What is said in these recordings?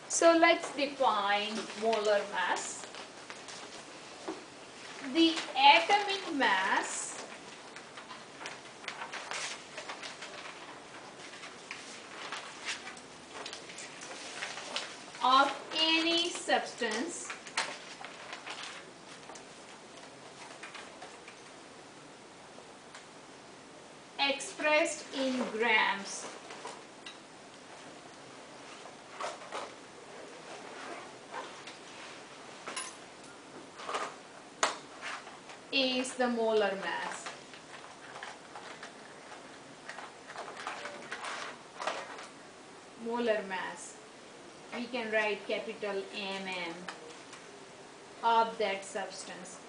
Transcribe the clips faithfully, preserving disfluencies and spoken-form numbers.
So let's define molar mass. The atomic mass of any substance expressed in grams is the molar mass. Molar mass. We can write capital M M of that substance.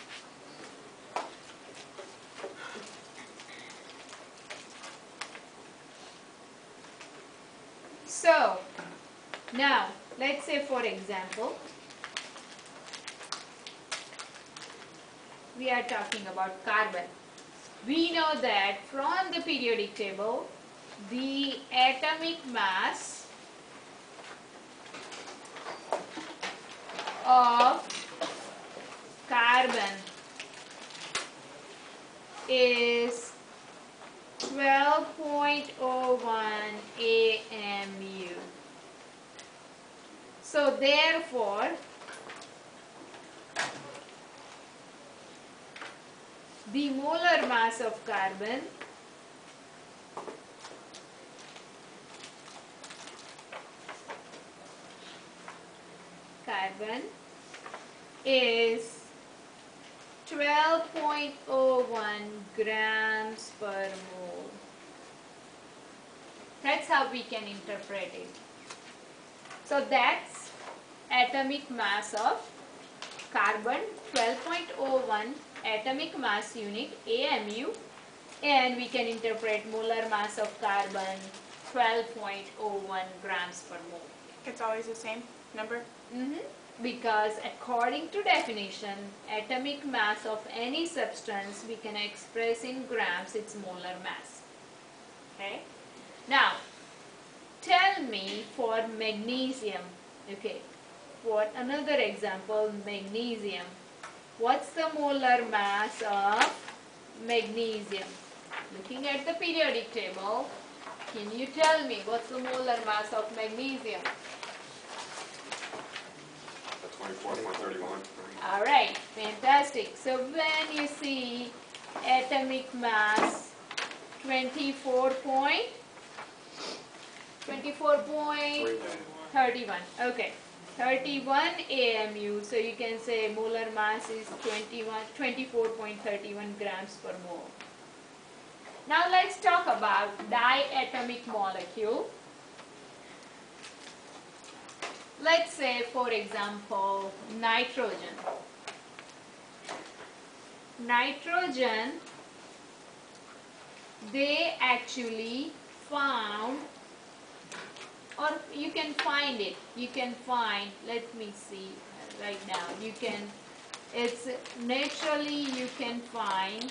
So, now let's say for example, we are talking about carbon. We know that from the periodic table, the atomic mass of carbon is twelve point zero one A M U. So therefore, the molar mass of carbon carbon is twelve point zero one grams per mole. That's how we can interpret it. So that's atomic mass of carbon, twelve point zero one atomic mass unit A M U, and we can interpret molar mass of carbon twelve point zero one grams per mole. It's always the same number? Mm-hmm. Because according to definition, atomic mass of any substance we can express in grams its molar mass. Okay. Now, tell me for magnesium. Okay. For another example, magnesium. What's the molar mass of magnesium? Looking at the periodic table, can you tell me what's the molar mass of magnesium? twenty-four point three one. Alright, fantastic. So when you see atomic mass twenty-four point three one. Okay. thirty-one A M U. So you can say molar mass is twenty-one twenty-four point three one grams per mole. Now let's talk about diatomic molecule. Let's say, for example, nitrogen. Nitrogen, they actually found, or you can find it, you can find, let me see right now, you can, it's naturally you can find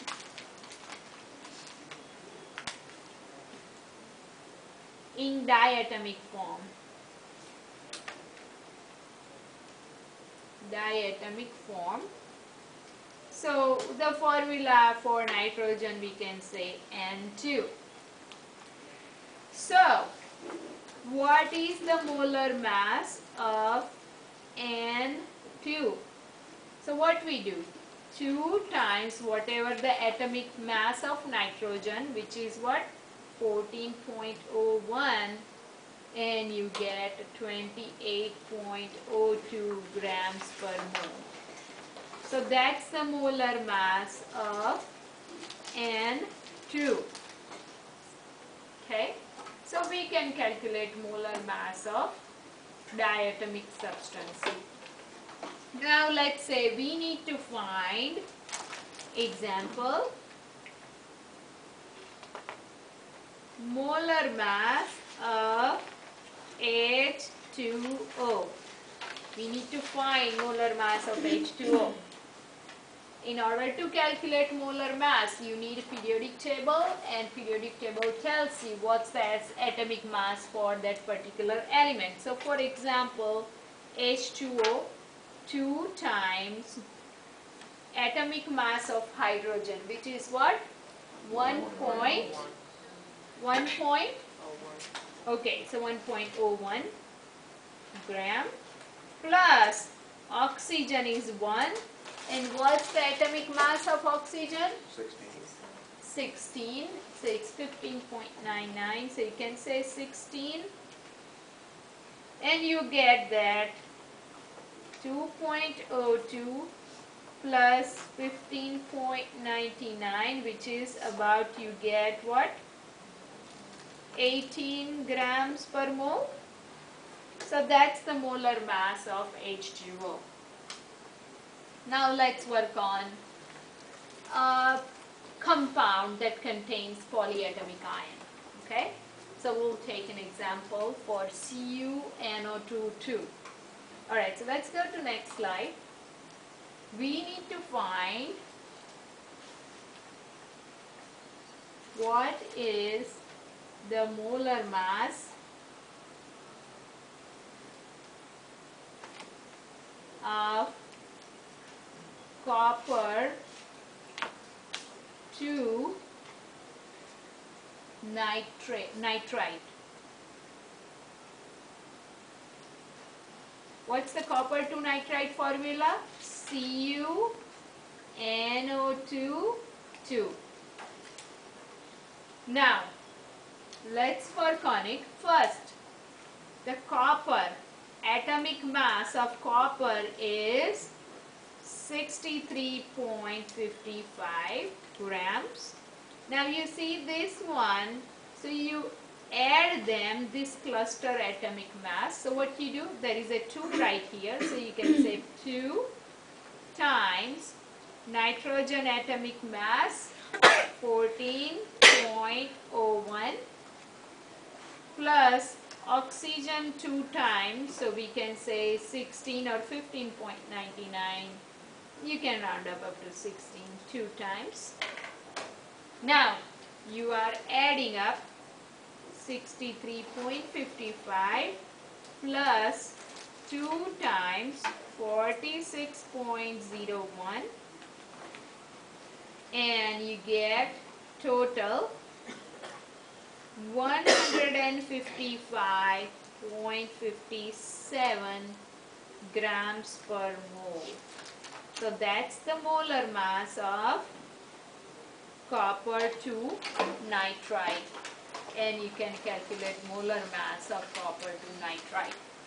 in diatomic form. Diatomic form. So the formula for nitrogen we can say N two. So what is the molar mass of N two? So what we do? two times whatever the atomic mass of nitrogen, which is what? fourteen point zero one, and you get twenty-eight point zero two grams per mole. So that's the molar mass of N two. Okay, so we can calculate molar mass of diatomic substance. Now let's say we need to find example molar mass of H two O. We need to find molar mass of H two O. in order to calculate molar mass, you need a periodic table, and periodic table tells you what's the atomic mass for that particular element. So for example, H two O, two times atomic mass of hydrogen, which is what? one point one point okay, so one point zero one gram, plus oxygen is one, and what's the atomic mass of oxygen? Sixteen. sixteen, so it's fifteen point nine nine, so you can say sixteen, and you get that two point zero two plus fifteen point nine nine, which is about, you get what? eighteen grams per mole. So that's the molar mass of H two O. Now let's work on a compound that contains polyatomic ion. Okay? So we'll take an example for C u N O two two. Alright, so let's go to next slide. We need to find what is the molar mass of copper to nitrate, nitrite. What's the copper to nitrite formula? C u N O two two. Now, let's for conic first. The copper, atomic mass of copper is sixty-three point five five grams. Now you see this one, so you add them, this cluster atomic mass. So what you do, there is a two right here, so you can say two times nitrogen atomic mass fourteen point zero one plus oxygen two times, so we can say sixteen or fifteen point nine nine. You can round up up to sixteen two times. Now you are adding up sixty-three point five five plus two times forty-six point zero one, and you get total one hundred fifty-five point five seven grams per mole. So that's the molar mass of copper to nitrite, and you can calculate molar mass of copper to nitrite.